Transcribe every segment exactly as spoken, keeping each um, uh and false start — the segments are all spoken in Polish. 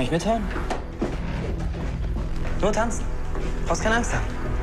nicht mithören? Nur tanzen. Brauchst keine Angst haben.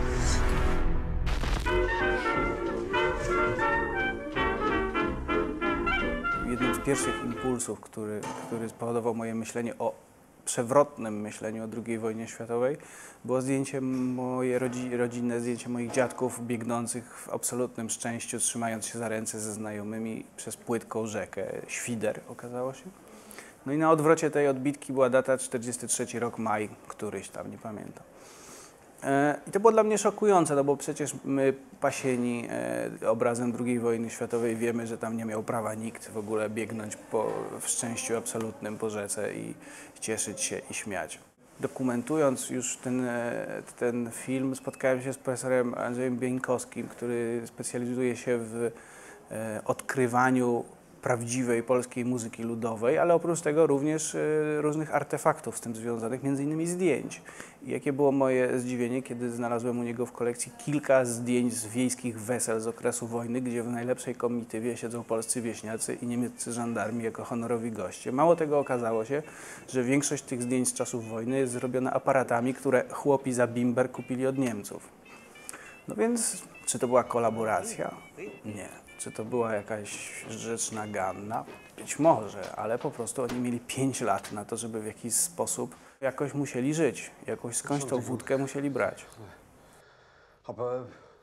Jednym z pierwszych impulsów, który, który spowodował moje myślenie o przewrotnym myśleniu o drugiej wojnie światowej, było zdjęcie moje rodzi, rodzinne, zdjęcie moich dziadków biegnących w absolutnym szczęściu, trzymając się za ręce ze znajomymi przez płytką rzekę. Świder okazało się. No i na odwrocie tej odbitki była data czterdziesty trzeci rok, maj, któryś tam, nie pamiętam. I to było dla mnie szokujące, no bo przecież my, pasieni e, obrazem drugiej wojny światowej, wiemy, że tam nie miał prawa nikt w ogóle biegnąć po, w szczęściu absolutnym po rzece i cieszyć się i śmiać. Dokumentując już ten, ten film, spotkałem się z profesorem Andrzejem Bieńkowskim, który specjalizuje się w e, odkrywaniu prawdziwej polskiej muzyki ludowej, ale oprócz tego również y, różnych artefaktów z tym związanych, między innymi zdjęć. I jakie było moje zdziwienie, kiedy znalazłem u niego w kolekcji kilka zdjęć z wiejskich wesel z okresu wojny, gdzie w najlepszej komitywie siedzą polscy wieśniacy i niemieccy żandarmi jako honorowi goście. Mało tego, okazało się, że większość tych zdjęć z czasów wojny jest zrobiona aparatami, które chłopi za bimber kupili od Niemców. No więc, czy to była kolaboracja? Nie. Czy to była jakaś rzecz naganna? Być może, ale po prostu oni mieli pięć lat na to, żeby w jakiś sposób jakoś musieli żyć. Jakoś skądś tą wódkę musieli brać. Aber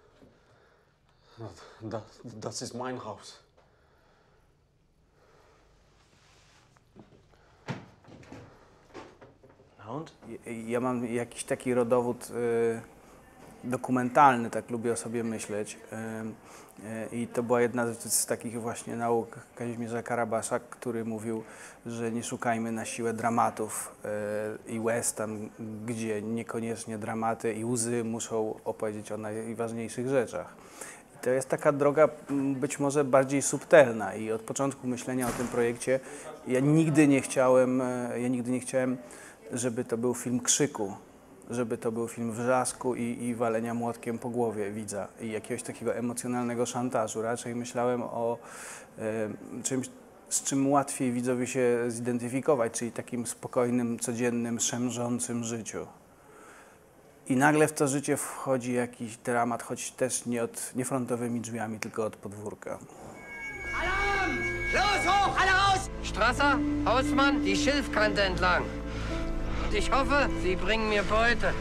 das, das ist mein Haus. Und? Ja mam jakiś taki rodowód y, dokumentalny, tak lubię o sobie myśleć. I to była jedna z takich właśnie nauk Kazimierza Karabasza, który mówił, że nie szukajmy na siłę dramatów i łez tam, gdzie niekoniecznie dramaty i łzy muszą opowiedzieć o najważniejszych rzeczach. I to jest taka droga być może bardziej subtelna i od początku myślenia o tym projekcie ja nigdy nie chciałem, ja nigdy nie chciałem, żeby to był film krzyku, żeby to był film wrzasku i, i walenia młotkiem po głowie widza i jakiegoś takiego emocjonalnego szantażu. Raczej myślałem o y, czymś, z czym łatwiej widzowi się zidentyfikować, czyli takim spokojnym, codziennym, szemrzącym życiu. I nagle w to życie wchodzi jakiś dramat, choć też nie, od, nie frontowymi drzwiami, tylko od podwórka. Alarm! Los, hoch, alle raus! Strasser, Hausmann, die Schilfkante entlang. Ich hoffe, Sie bringen mir Beute.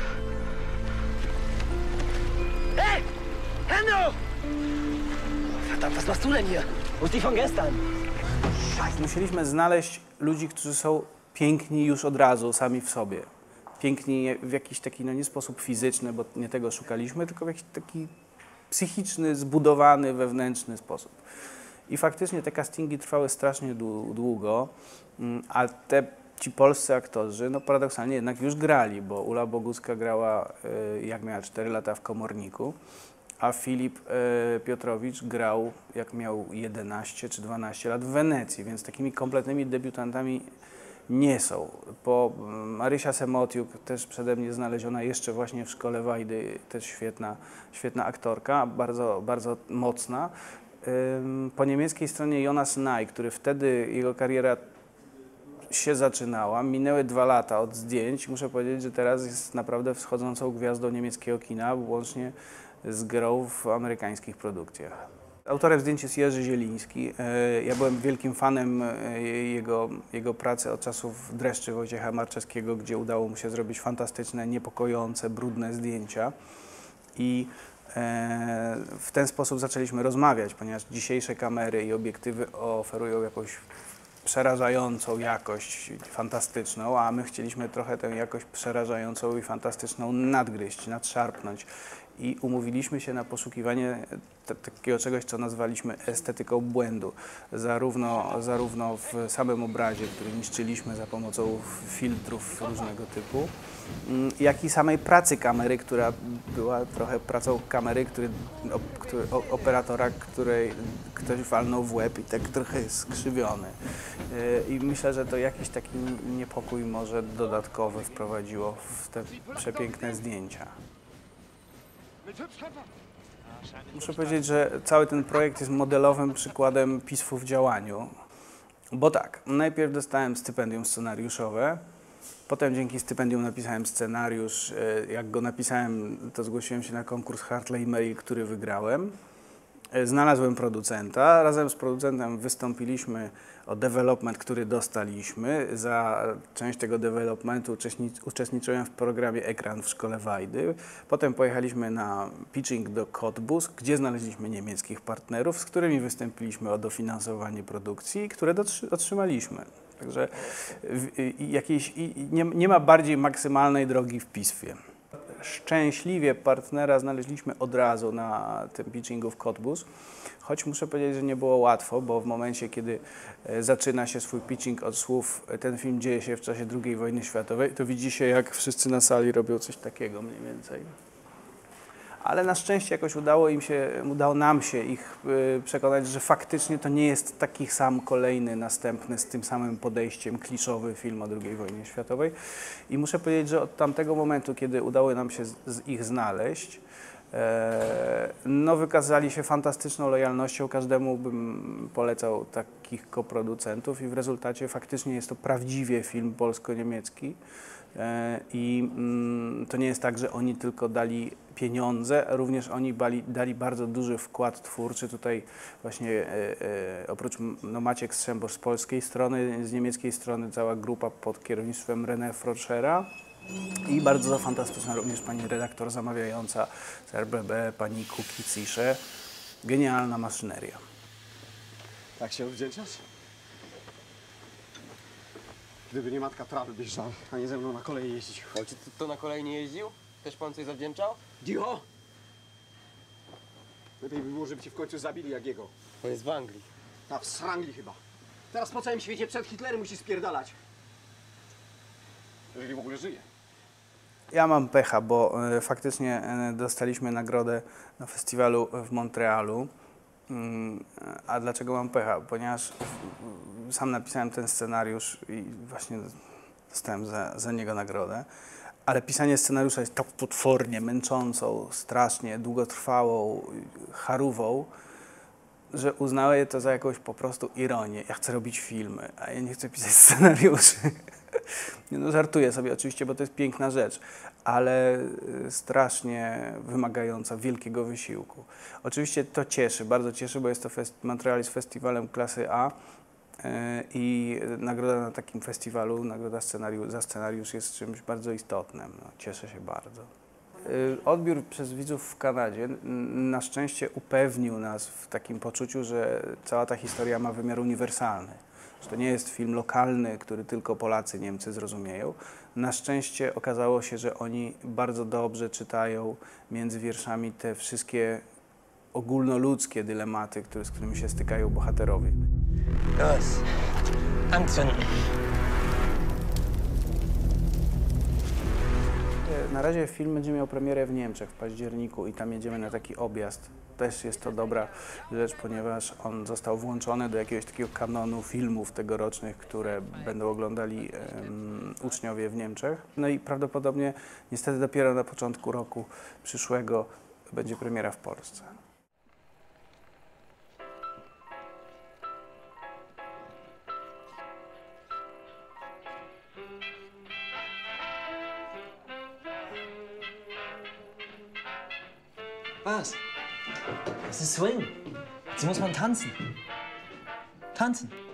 Hey! Hände! Verdammt, was machst du denn hier? Wo ist die von gestern? Scheiße. Musieliśmy znaleźć ludzi, którzy są piękni już od razu, sami w sobie. Piękni w jakiś taki, no nie sposób fizyczny, bo nie tego szukaliśmy, tylko w jakiś taki psychiczny, zbudowany, wewnętrzny sposób. I faktycznie te castingi trwały strasznie długo, a te ci polscy aktorzy, no paradoksalnie jednak już grali, bo Ula Bogucka grała, y, jak miała cztery lata w Komorniku, a Filip y, Piotrowicz grał, jak miał jedenaście czy dwanaście lat w Wenecji, więc takimi kompletnymi debiutantami nie są. Po Marysia Semotiuk, też przede mnie znaleziona jeszcze właśnie w Szkole Wajdy, też świetna, świetna aktorka, bardzo, bardzo mocna. Y, po niemieckiej stronie Jonas Naj, który wtedy, jego kariera się zaczynała. Minęły dwa lata od zdjęć. Muszę powiedzieć, że teraz jest naprawdę wschodzącą gwiazdą niemieckiego kina, łącznie z grą w amerykańskich produkcjach. Autorem zdjęć jest Jerzy Zieliński. Ja byłem wielkim fanem jego, jego pracy od czasów Dreszczy Wojciecha Marczewskiego, gdzie udało mu się zrobić fantastyczne, niepokojące, brudne zdjęcia. I w ten sposób zaczęliśmy rozmawiać, ponieważ dzisiejsze kamery i obiektywy oferują jakąś przerażającą jakość, fantastyczną, a my chcieliśmy trochę tę jakość przerażającą i fantastyczną nadgryźć, nadszarpnąć. I umówiliśmy się na poszukiwanie takiego czegoś, co nazwaliśmy estetyką błędu. Zarówno, zarówno w samym obrazie, który niszczyliśmy za pomocą filtrów różnego typu, jak i samej pracy kamery, która była trochę pracą kamery, który, który, operatora, której ktoś walnął w łeb i tak trochę jest skrzywiony. I myślę, że to jakiś taki niepokój może dodatkowy wprowadziło w te przepiękne zdjęcia. Muszę powiedzieć, że cały ten projekt jest modelowym przykładem P I S F-u w działaniu. Bo tak, najpierw dostałem stypendium scenariuszowe Potem dzięki stypendium napisałem scenariusz. E, Jak go napisałem, to zgłosiłem się na konkurs Hartley Mail, który wygrałem. E, Znalazłem producenta. Razem z producentem wystąpiliśmy o development, który dostaliśmy. Za część tego developmentu uczestnic- uczestniczyłem w programie Ekran w szkole Wajdy. Potem pojechaliśmy na pitching do Cottbus, gdzie znaleźliśmy niemieckich partnerów, z którymi wystąpiliśmy o dofinansowanie produkcji, które dotrzy- otrzymaliśmy. Także w- i- jakiejś, i- i nie, nie ma bardziej maksymalnej drogi w pistwie. Szczęśliwie partnera znaleźliśmy od razu na tym pitchingu w Cottbus, choć muszę powiedzieć, że nie było łatwo, bo w momencie, kiedy e, zaczyna się swój pitching od słów e, ten film dzieje się w czasie drugiej wojny światowej, to widzi się, jak wszyscy na sali robią coś takiego mniej więcej. Ale na szczęście jakoś udało im się, udało nam się ich y, przekonać, że faktycznie to nie jest taki sam kolejny, następny, z tym samym podejściem, kliszowy film o drugiej wojnie światowej. I muszę powiedzieć, że od tamtego momentu, kiedy udało nam się z, z ich znaleźć, e, no wykazali się fantastyczną lojalnością. Każdemu bym polecał takich koproducentów i w rezultacie faktycznie jest to prawdziwie film polsko-niemiecki. E, I mm, to nie jest tak, że oni tylko dali pieniądze, również oni bali, dali bardzo duży wkład twórczy. Tutaj właśnie e, e, oprócz no, Maciek Strzembosz z polskiej strony, z niemieckiej strony cała grupa pod kierownictwem René Froschera i bardzo fantastyczna również pani redaktor zamawiająca z R B B, pani Kuki Cisze. Genialna maszyneria. Tak się odwdzięczasz? Gdyby nie matka trawy byś żal, a nie ze mną na kolei jeździć. Ojciec to na kolei nie jeździł? Też pan coś zawdzięczał? Dio! Lepiej by było, żeby cię w końcu zabili jak jego. On jest w Anglii. A w Srangli chyba. Teraz po całym świecie przed Hitlerem musi spierdalać. Jeżeli w ogóle żyje. Ja mam pecha, bo e, faktycznie e, dostaliśmy nagrodę na festiwalu w Montrealu. Mm, A dlaczego mam pecha? Ponieważ w- sam napisałem ten scenariusz i właśnie dostałem za, za niego nagrodę. Ale pisanie scenariusza jest tak potwornie męczącą, strasznie długotrwałą, charówą, że uznałem to za jakąś po prostu ironię. Ja chcę robić filmy, a ja nie chcę pisać scenariuszy. Nie, no, żartuję sobie oczywiście, bo to jest piękna rzecz, ale y, strasznie wymagająca wielkiego wysiłku. Oczywiście to cieszy, bardzo cieszy, bo jest to fest- Montreal jest festiwalem klasy A y, i nagroda na takim festiwalu, nagroda scenariusz, za scenariusz jest czymś bardzo istotnym. No, cieszę się bardzo. Y, Odbiór przez widzów w Kanadzie n- na szczęście upewnił nas w takim poczuciu, że cała ta historia ma wymiar uniwersalny. Że to nie jest film lokalny, który tylko Polacy, Niemcy zrozumieją. Na szczęście okazało się, że oni bardzo dobrze czytają między wierszami te wszystkie ogólnoludzkie dylematy, które, z którymi się stykają bohaterowie. Los. Anzünden. Na razie film będzie miał premierę w Niemczech w październiku i tam jedziemy na taki objazd. Też jest to dobra rzecz, ponieważ on został włączony do jakiegoś takiego kanonu filmów tegorocznych, które będą oglądali um, uczniowie w Niemczech. No i prawdopodobnie niestety dopiero na początku roku przyszłego będzie premiera w Polsce. Was? Das ist Swing. Jetzt muss man tanzen. Tanzen.